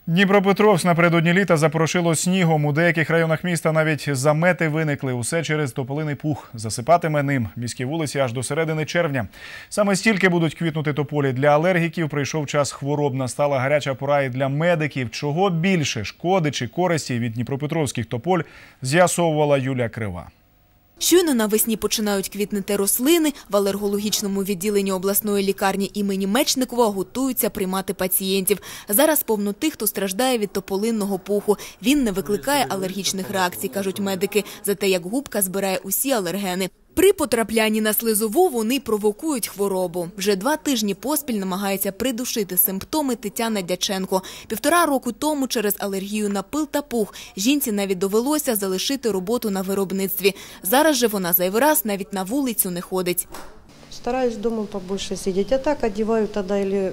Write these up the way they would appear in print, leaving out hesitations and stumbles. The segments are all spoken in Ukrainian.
Дніпропетровськ напередодні літа запорошило снігом. У деяких районах міста навіть замети виникли. Усе через тополиний пух. Засипатиме ним міські вулиці аж до середини червня. Саме стільки будуть квітнути тополі. Для алергіків прийшов час хвороб. Настала гаряча пора і для медиків. Чого більше – шкоди чи користі від дніпропетровських тополь – з'ясовувала Юлія Крива. Щойно навесні починають квітнути рослини, в алергологічному відділенні обласної лікарні імені Мечникова готуються приймати пацієнтів. Зараз повно тих, хто страждає від тополинного пуху. Він не викликає алергічних реакцій, кажуть медики, зате як губка збирає усі алергени. При потраплянні на слизову вони провокують хворобу. Вже 2 тижні поспіль намагається придушити симптоми Тетяна Дяченко. 1,5 року тому через алергію на пил та пух жінці навіть довелося залишити роботу на виробництві. Зараз же вона зайвий раз навіть на вулицю не ходить. Стараюсь дома побольше сидеть, а так одеваю тогда или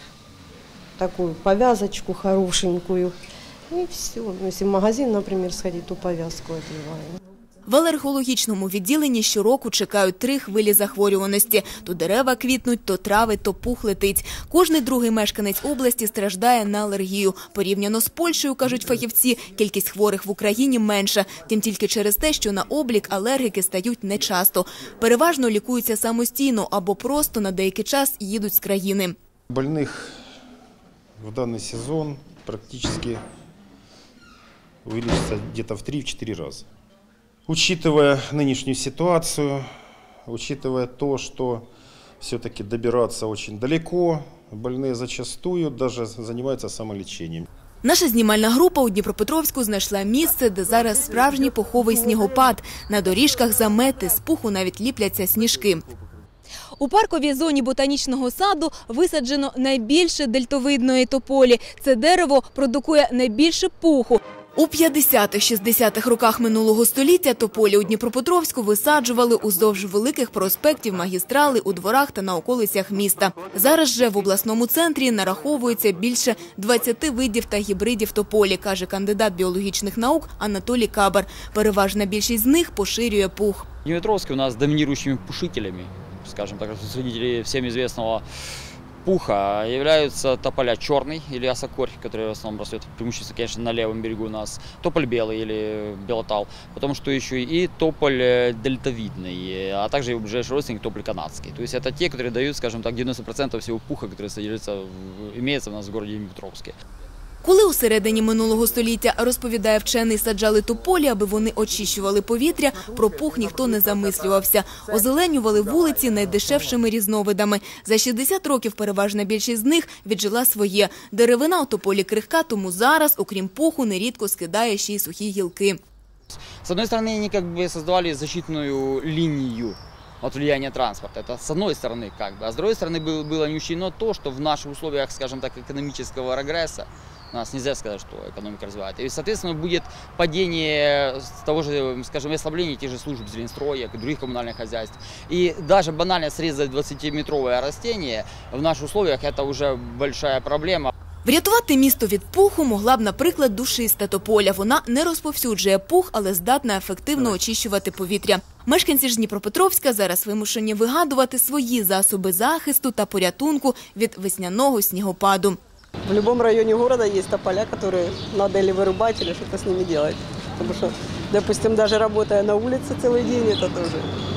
такую повязочку хорошенькую. И все. Если в магазин, например, сходить, то повязку одеваю. В алергологічному відділенні щороку чекають 3 хвилі захворюваності. То дерева квітнуть, то трави, то пух летить. Кожний другий мешканець області страждає на алергію. Порівняно з Польщею, кажуть фахівці, кількість хворих в Україні менша. Тим тільки через те, що на облік алергіки стають нечасто. Переважно лікуються самостійно або просто на деякий час їдуть з країни. Больних в даний сезон практично увеличится где-то в 3-4 раза. Учитывая нынешнюю ситуацию, учитывая то, что все-таки добираться очень далеко, больные зачастую даже занимаются самолечением. Наша знімальна група у Дніпропетровську знайшла місце, де зараз справжній пуховий снігопад. На доріжках замети, з пуху навіть ліпляться сніжки. У парковій зоні ботанічного саду висаджено найбільше дельтовидної тополі. Це дерево продукує найбільше пуху. У 50-60-х роках минулого століття тополі у Дніпропетровську висаджували уздовж великих проспектів, магістрали, у дворах та на околицях міста. Зараз же в обласному центрі нараховується більше 20 видів та гібридів тополі, каже кандидат біологічних наук Анатолій Кабар. Переважна більшість з них поширює пух. В Дніпропетровську у нас доминирующими пушителями, скажем так, среди всем известного пуха являются тополя черный или осокорь, который в основном растет преимущественно, конечно, на левом берегу у нас, тополь белый или белотал, потому что еще и тополь дельтовидный, а также его ближайший родственник тополь канадский. То есть это те, которые дают, скажем так, 90% всего пуха, который имеется у нас в городе Дніпропетровске. Коли у середині минулого століття, розповідає вчений, саджали тополі, аби вони очищували повітря, про пух ніхто не замислювався. Озеленювали вулиці найдешевшими різновидами. За 60 років переважна більшість з них віджила своє. Деревина у тополі крихка, тому зараз, окрім пуху, нерідко скидає ще й сухі гілки. С одной стороны, они как бы создавали защитную линию от влияния транспорта. Это с одной стороны как бы. А с другой стороны было не учтено то, что в наших условиях, скажем так, экономического регресса, у нас нельзя сказать, что экономика развивает. И, соответственно, будет падение того же, скажем, ослабление тех же служб Зеленстроя, других коммунальных хозяйств. И даже банально срезать 20-метровое растение в наших условиях – это уже большая проблема. Врятувати місто від пуху могла б, наприклад, душиста тополя. Вона не розповсюджує пух, але здатна ефективно очищувати повітря. Мешканці ж Дніпропетровська зараз вимушені вигадувати свої засоби захисту та порятунку від весняного снігопаду. В любом районе города есть тополя, которые надо или вырубать, или что-то с ними делать. Потому что, допустим, даже работая на улице целый день, это тоже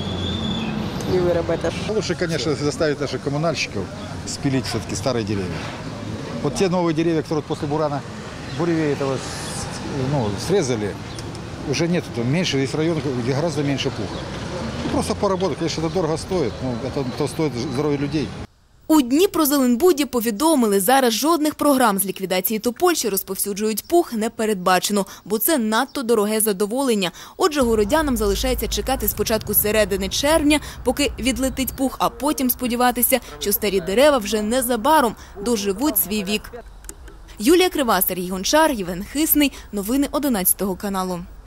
не выработаешь. Лучше, конечно, заставить наших коммунальщиков спилить все-таки старые деревья. Вот те новые деревья, которые после буревея этого срезали, уже нет, меньше, есть районы, где гораздо меньше пуха. Просто поработать, конечно, это дорого стоит, но это стоит здоровья людей. У Дніпрозеленбуді повідомили, зараз жодних програм з ліквідації тополь, що розповсюджують пух, не передбачено, бо це надто дороге задоволення. Отже, городянам залишається чекати спочатку середини червня, поки відлетить пух, а потім сподіватися, що старі дерева вже незабаром доживуть свій вік. Юлія Крива, Сергій Гончар, Євген Хисний. Новини 11 каналу.